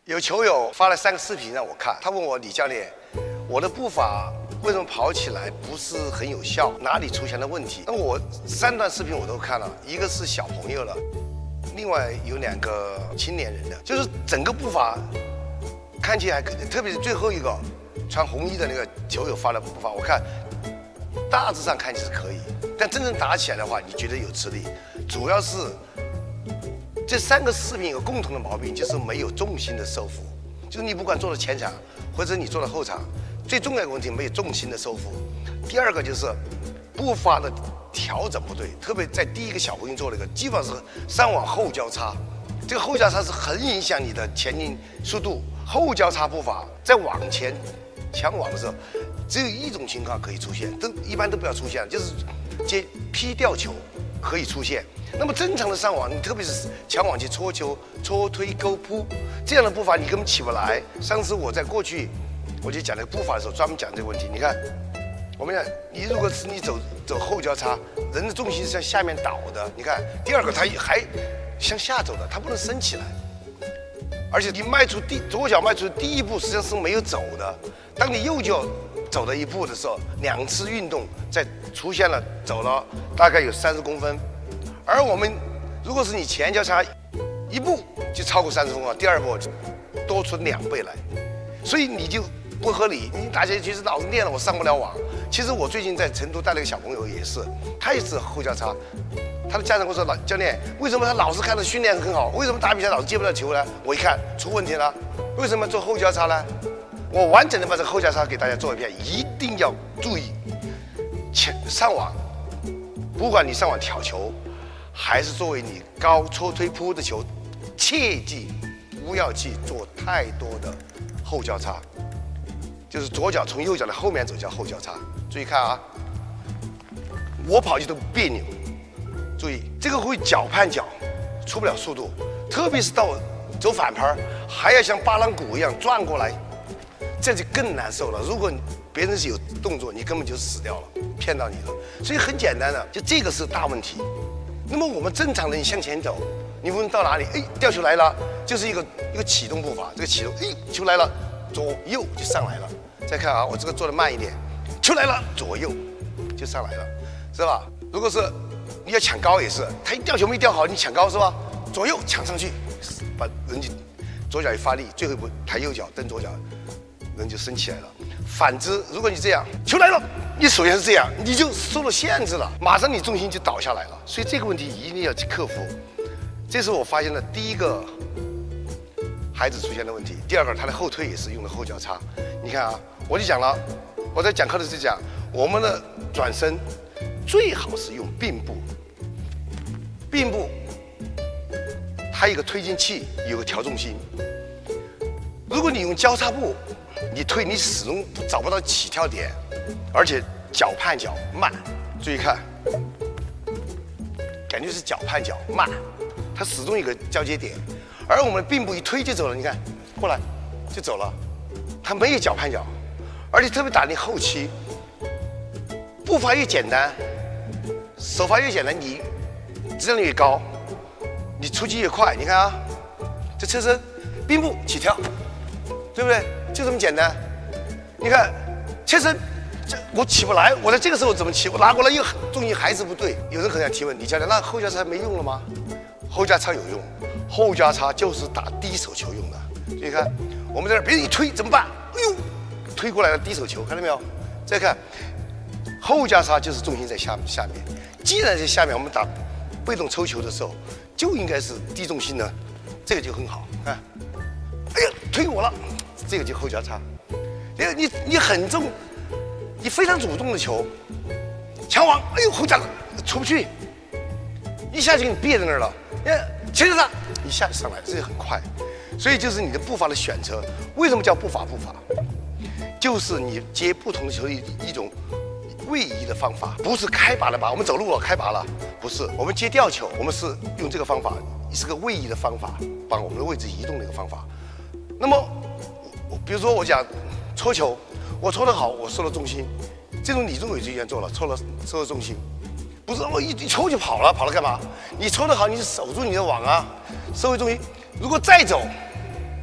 有球友发了3个视频让我看，他问我李教练，我的步伐为什么跑起来不是很有效？哪里出现了问题？那我3段视频我都看了，一个是小朋友的，另外有2个青年人的，就是整个步伐看起来，特别是最后一个穿红衣的那个球友发的步伐，我看大致上看起来是可以，但真正打起来的话，你觉得有吃力，主要是。这3个视频有个共同的毛病，就是没有重心的收腹。就是你不管做了前场，或者你做了后场，最重要的问题没有重心的收腹。第2个就是步伐的调整不对，特别在第1个小朋友做了一个，基本上是上往后交叉，这个后交叉是很影响你的前进速度。后交叉步伐在往前抢网的时候，只有一种情况可以出现，一般都不要出现，就是接劈吊球可以出现。那么正常的上网，你特别是抢网去搓球、搓推、勾扑这样的步伐，你根本起不来。上次我在过去我就讲这个步伐的时候，专门讲这个问题。你看，我们讲你如果是你走后交叉，人的重心是向下面倒的。你看第2个，他还向下走的，他不能升起来。而且你左脚迈出第1步，实际上是没有走的。当你右脚走了1步的时候，2次运动再出现了走了大概有30公分。而我们如果是你前交叉1步就超过30公分，第2步多出2倍来，所以你就不合理。你大家其实老是练了，我上不了网。其实我最近在成都带了一个小朋友，也是，他也是后交叉。他的家长跟我说：“教练，为什么他老是看着训练很好，为什么打比赛老是接不到球呢？”我一看出问题了，为什么做后交叉呢？我完整的把这个后交叉给大家做一遍，一定要注意上网，不管你上网挑球。还是作为你高搓推扑的球，切记不要去做太多的后交叉，就是左脚从右脚的后面走叫后交叉。注意看啊，我跑起都别扭。注意这个会脚绊脚，出不了速度，特别是到走反拍，还要像八郎鼓一样转过来，这就更难受了。如果别人是有动作，你根本就死掉了，骗到你了。所以很简单的，就这个是大问题。那么我们正常人向前走，你无论到哪里，哎，吊球来了，就是一个启动步伐。这个启动，哎，球来了，左右就上来了。再看啊，我这个做的慢一点，球来了，左右就上来了，是吧？如果是你要抢高也是，他一吊球没吊好，你抢高是吧？左右抢上去，把人就左脚一发力，最后一步抬右脚蹬左脚，人就升起来了。反之，如果你这样，球来了。你首先是这样，你就受了限制了，马上你重心就倒下来了，所以这个问题一定要去克服。这是我发现的第1个孩子出现的问题。第2个，他的后退也是用的后交叉。你看啊，我就讲了，我在讲课的时候讲，我们的转身最好是用并步，并步它有一个推进器，有个调重心。如果你用交叉步，你推你始终找不到起跳点，而且脚绊脚慢。注意看，感觉是脚绊脚慢，它始终有个交接点。而我们并步一推就走了，你看过来就走了，它没有脚绊脚，而且特别打你后期，步伐越简单，手法越简单，你质量越高，你出击越快。你看啊，这侧身并步起跳，对不对？就这么简单。你看，切身，我起不来，我在这个时候怎么起？我拿过来又重心还是不对。有人可能要提问，李教练，那后交叉没用了吗？后交叉有用，后交叉就是打低手球用的。所以你看，我们在这别人一推怎么办？哎呦，推过来了低手球，看到没有？再看，后交叉就是重心在下面。既然在下面，我们打被动抽球的时候就应该是低重心的，这个就很好。看，哎呀，推我了。这个就后交叉，你很重，你非常主动的球，抢网，哎呦后交出不去，一下就给你别在那儿了，牵着它一下就上来，这个很快，所以就是你的步伐的选择。为什么叫步伐？就是你接不同的球的一种位移的方法，不是开拔的拔，我们走路了开拔了，不是，我们接吊球，我们是用这个方法，是个位移的方法，把我们的位置移动的一个方法。那么比如说我讲搓球，我搓得好，我收了重心，这种李宗伟就这样做了，收了重心，不是我一抽就跑了干嘛？你抽得好，你守住你的网啊，收回重心。如果再走，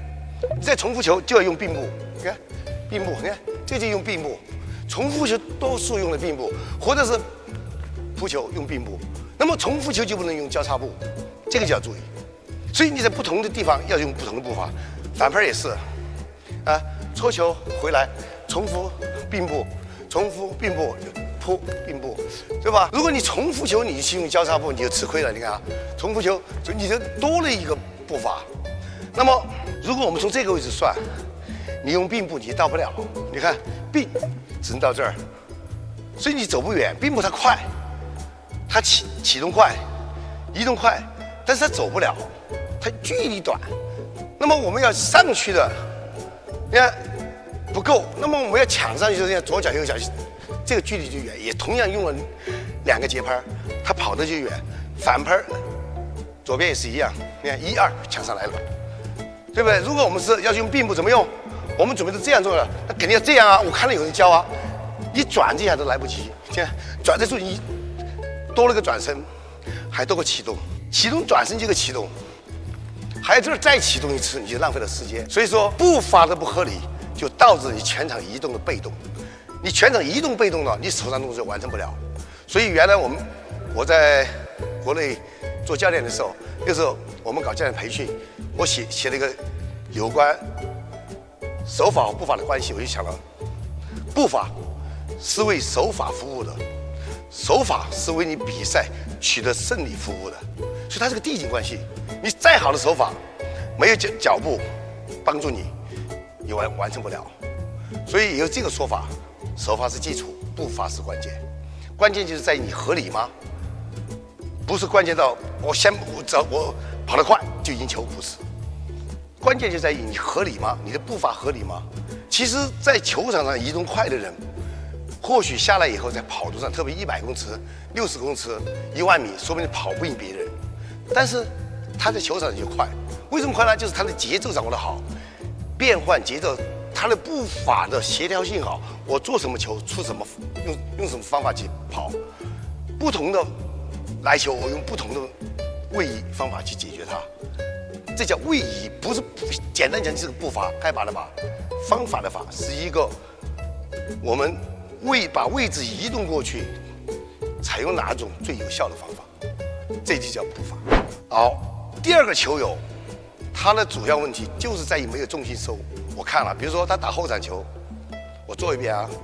你再重复球就要用并步，你看并步，你看这就用并步，重复球多数用的并步，或者是扑球用并步。那么重复球就不能用交叉步，这个就要注意。所以你在不同的地方要用不同的步伐，反拍也是，啊，搓球回来重复并步，重复并步。扑并步，对吧？如果你重复球，你去用交叉步，你就吃亏了。你看啊，重复球，你就多了一个步伐。那么，如果我们从这个位置算，你用并步你到不了。你看并只能到这儿，所以你走不远。并步它快，它启动快，移动快，但是它走不了，它距离短。那么我们要上去的，你看不够，那么我们要抢上去，就这样左脚右脚。这个距离就远，也同样用了2个节拍，它跑得就远。反拍，左边也是一样，你看1、2抢上来了，对不对？如果我们是要用并步，怎么用？我们准备都这样做了，那肯定要这样啊！我看了有人教啊，一转这下都来不及，这样转的时候你多了个转身，还多个启动，启动转身这个启动，还有这儿再启动一次，你就浪费了时间。所以说步伐的不合理，就导致你全场移动的被动。你全场移动被动了，你手上动作完成不了。所以原来我在国内做教练的时候，那时候我们搞教练培训，我写了一个有关手法和步伐的关系，我就想了，步伐是为手法服务的，手法是为你比赛取得胜利服务的。所以它是个递进关系。你再好的手法，没有脚步帮助你，你完成不了。所以有这个说法。手法是基础，步伐是关键。关键就是在于你合理吗？不是关键到我跑得快就赢球，不是。关键就在于你合理吗？你的步伐合理吗？其实，在球场上移动快的人，或许下来以后在跑道上，特别100公尺、60公尺、10000米，说不定跑不赢别人。但是他在球场上就快，为什么快呢？就是他的节奏掌握得好，变换节奏。他的步伐的协调性好，我做什么球出什么，用什么方法去跑，不同的来球我用不同的位移方法去解决它，这叫位移，不是简单讲就是个步伐，该把的把，方法的法是一个我们把位置移动过去，采用哪种最有效的方法，这就叫步伐。好，第二个球友，他的主要问题就是在于没有重心收。我看了，比如说他打后场球，我做一遍啊，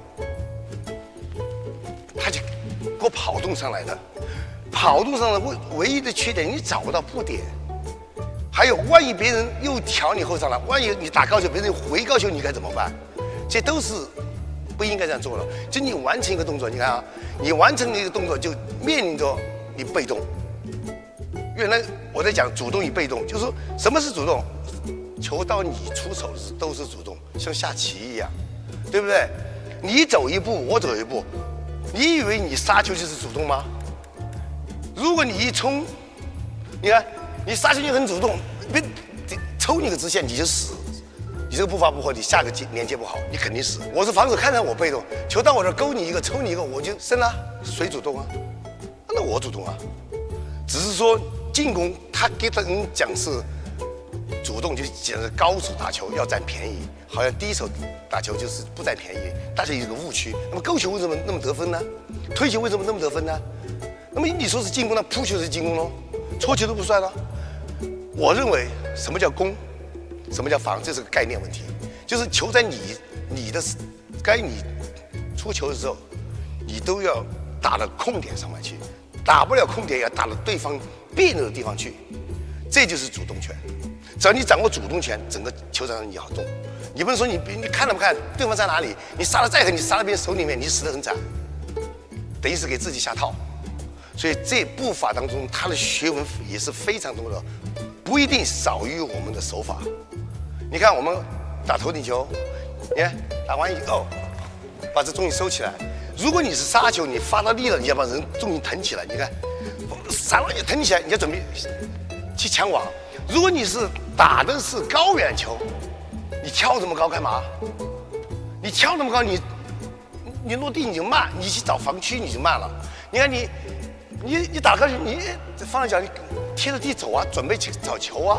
他就给我跑动上来的，跑动上的唯一的缺点，你找不到步点。还有，万一别人又挑你后场了，万一你打高球，别人回高球，你该怎么办？这都是不应该这样做的。就你完成一个动作，你看啊，你完成一个动作就面临着你被动。原来我在讲主动与被动，就是说什么是主动？球到你出手的时候都是主动，像下棋一样，对不对？你走一步，我走一步，你以为你杀球就是主动吗？如果你一冲，你看你杀球就很主动，别抽你个直线你就死，你这个步伐不合理，下个连接不好，你肯定死。我是防守，看着我被动，球到我这勾你一个，抽你一个，我就胜了。谁主动啊？那我主动啊，只是说进攻他给人讲是。主动就讲是高手打球要占便宜，好像低手打球就是不占便宜，大家有个误区。那么勾球为什么那么得分呢？推球为什么那么得分呢？那么你说是进攻呢？扑球是进攻喽，搓球都不算了。我认为什么叫攻，什么叫防，这是个概念问题。就是球在你的该你出球的时候，你都要打到空点上面去，打不了空点要打到对方别扭的地方去，这就是主动权。只要你掌握主动权，整个球场上你好动。你不能说你看都不看对方在哪里，你杀得再狠，你杀到别人手里面，你死得很惨，等于是给自己下套。所以这步伐当中，它的学问也是非常多的，不一定少于我们的手法。你看我们打头顶球，你看打完以后，把这重心收起来。如果你是杀球，你发到力了，你要把人重心腾起来。你看，杀了也腾起来，你要准备去抢网。如果你是打的是高远球，你跳这么高干嘛？你跳那么高，你落地你就慢，你去找防区你就慢了。你看你打高球，你放下脚，你贴着地走啊，准备去找球啊，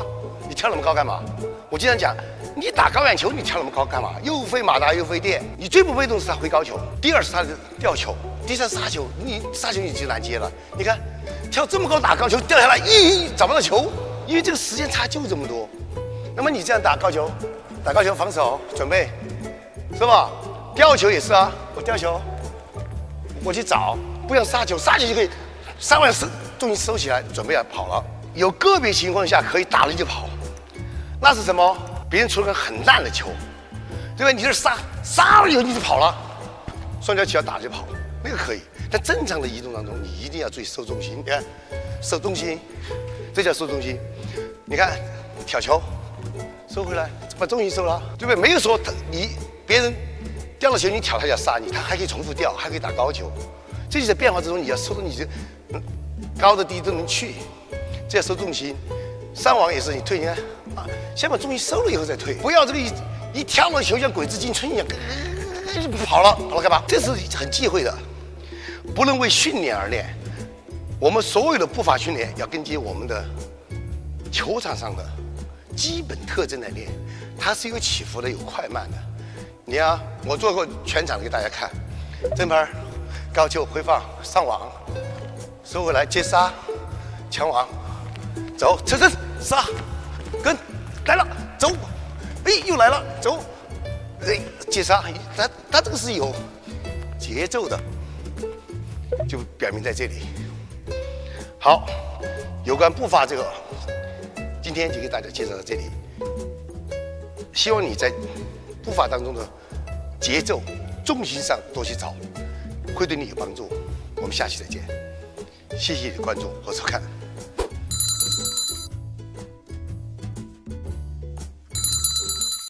你跳那么高干嘛？我经常讲，你打高远球，你跳那么高干嘛？又飞马达又飞电，你最不被动是他挥高球，第二是他的吊球，第三杀球，你杀球你就难接了。你看，跳这么高打高球掉下来，找不到球，因为这个时间差就这么多。那么你这样打高球防守准备，是吧？吊球也是啊，我吊球，我去找，不想杀球就可以，杀完重心收起来，准备要跑了。有个别情况下可以打了就跑，那是什么？别人出了个很烂的球，对吧？你这杀了以后你就跑了，双脚起要打就跑，那个可以。但正常的移动当中，你一定要注意收重心。你看，收重心，这叫收重心。你看，挑球，收回来，把重心收了，对不对？没有说别人掉了球你挑他就要杀你，他还可以重复掉，还可以打高球。这就是变化之中，你要收到你高的低都能去，这叫收重心。上网也是，你退，你看啊，先把重心收了以后再退，不要这个一跳了球像鬼子进村一样，跑了干嘛？这是很忌讳的，不能为训练而练。我们所有的步伐训练要根据我们的球场上的基本特征来练，它是有起伏的，有快慢的。你啊，我做过全场给大家看，正拍、高球回放、上网、收回来接杀、强网、走、侧身杀、跟来了走，哎又来了走，哎接杀，它这个是有节奏的，就表明在这里。好，有关步伐这个，今天就给大家介绍到这里。希望你在步伐当中的节奏、重心上多去找，会对你有帮助。我们下期再见，谢谢你的关注和收看。